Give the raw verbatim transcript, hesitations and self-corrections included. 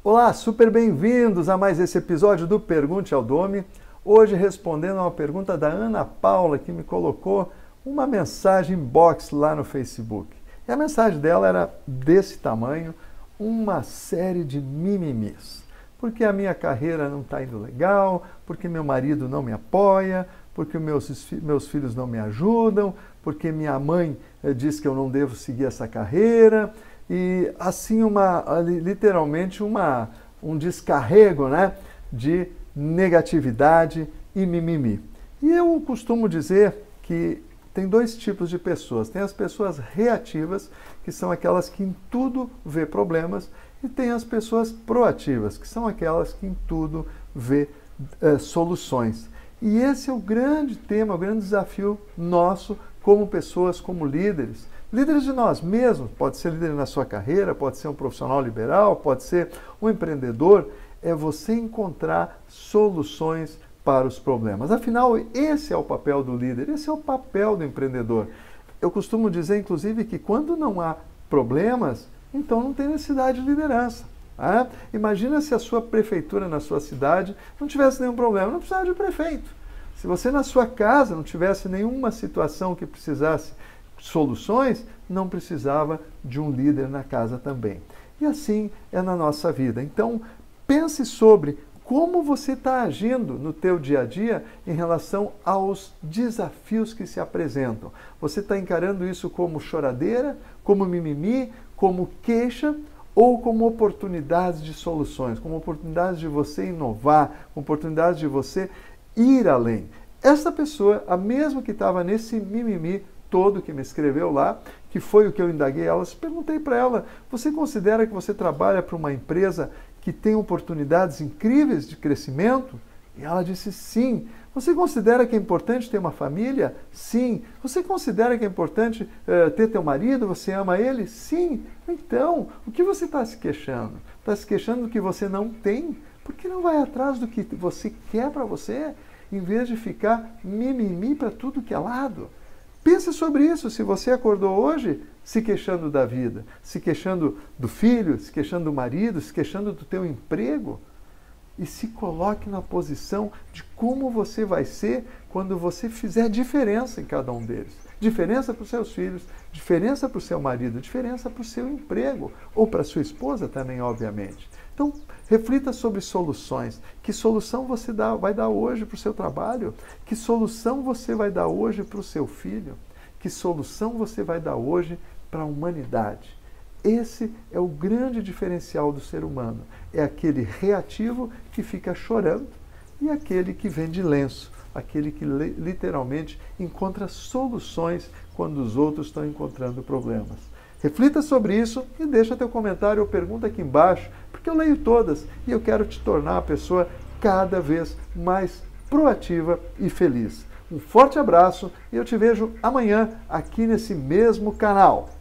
Olá, super bem-vindos a mais esse episódio do Pergunte ao Domi. Hoje respondendo a uma pergunta da Ana Paula, que me colocou uma mensagem box lá no Facebook. E a mensagem dela era desse tamanho, uma série de mimimis. Porque a minha carreira não está indo legal, porque meu marido não me apoia, porque meus, meus filhos não me ajudam, porque minha mãe eh, diz que eu não devo seguir essa carreira. E assim, uma, literalmente, uma, um descarrego, né, de negatividade e mimimi. E eu costumo dizer que tem dois tipos de pessoas. Tem as pessoas reativas, que são aquelas que em tudo vê problemas, e tem as pessoas proativas, que são aquelas que em tudo vê eh, soluções. E esse é o grande tema, o grande desafio nosso como pessoas, como líderes. Líderes de nós mesmos, pode ser líder na sua carreira, pode ser um profissional liberal, pode ser um empreendedor, é você encontrar soluções para os problemas. Afinal, esse é o papel do líder, esse é o papel do empreendedor. Eu costumo dizer, inclusive, que quando não há problemas, então não tem necessidade de liderança. Né? Imagina se a sua prefeitura na sua cidade não tivesse nenhum problema, não precisava de prefeito. Se você na sua casa não tivesse nenhuma situação que precisasse soluções, não precisava de um líder na casa também. E assim é na nossa vida. Então, pense sobre como você está agindo no teu dia a dia em relação aos desafios que se apresentam. Você está encarando isso como choradeira, como mimimi, como queixa ou como oportunidades de soluções, como oportunidades de você inovar, como oportunidades de você ir além. Essa pessoa, a mesma que estava nesse mimimi todo que me escreveu lá, que foi o que eu indaguei ela, perguntei para ela, você considera que você trabalha para uma empresa que tem oportunidades incríveis de crescimento? E ela disse sim. Você considera que é importante ter uma família? Sim. Você considera que é importante uh, ter teu marido? Você ama ele? Sim. Então, o que você está se queixando? Está se queixando do que você não tem? Por que não vai atrás do que você quer para você, em vez de ficar mimimi para tudo que é lado? Pense sobre isso, se você acordou hoje se queixando da vida, se queixando do filho, se queixando do marido, se queixando do teu emprego, e se coloque na posição de como você vai ser quando você fizer diferença em cada um deles. Diferença para os seus filhos, diferença para o seu marido, diferença para o seu emprego, ou para a sua esposa também, obviamente. Então, reflita sobre soluções. Que solução você dá, vai dar hoje para o seu trabalho? Que solução você vai dar hoje para o seu filho? Que solução você vai dar hoje para a humanidade? Esse é o grande diferencial do ser humano. É aquele reativo que fica chorando e aquele que vem de lenço, aquele que literalmente encontra soluções quando os outros estão encontrando problemas. Reflita sobre isso e deixa teu comentário ou pergunta aqui embaixo, porque eu leio todas e eu quero te tornar uma pessoa cada vez mais proativa e feliz. Um forte abraço e eu te vejo amanhã aqui nesse mesmo canal.